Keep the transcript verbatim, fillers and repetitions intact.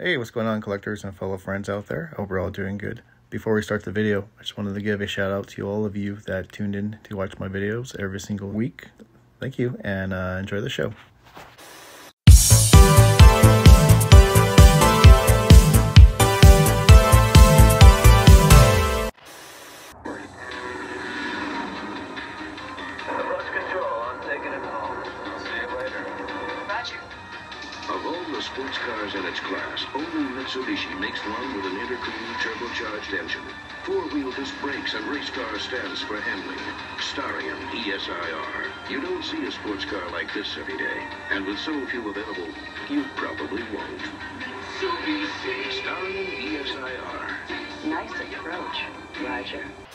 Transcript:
Hey, what's going on, collectors and fellow friends out there? I hope we're all doing good. Before we start the video, I just wanted to give a shout out to all of you that tuned in to watch my videos every single week. Thank you, and uh, enjoy the show. Of all the sports cars in its class, only Mitsubishi makes one with an intercooled turbocharged engine. Four-wheel disc brakes and race car stands for handling. Starion E S I R. You don't see a sports car like this every day. And with so few available, you probably won't. Mitsubishi Starion E S I R. Nice approach, Roger.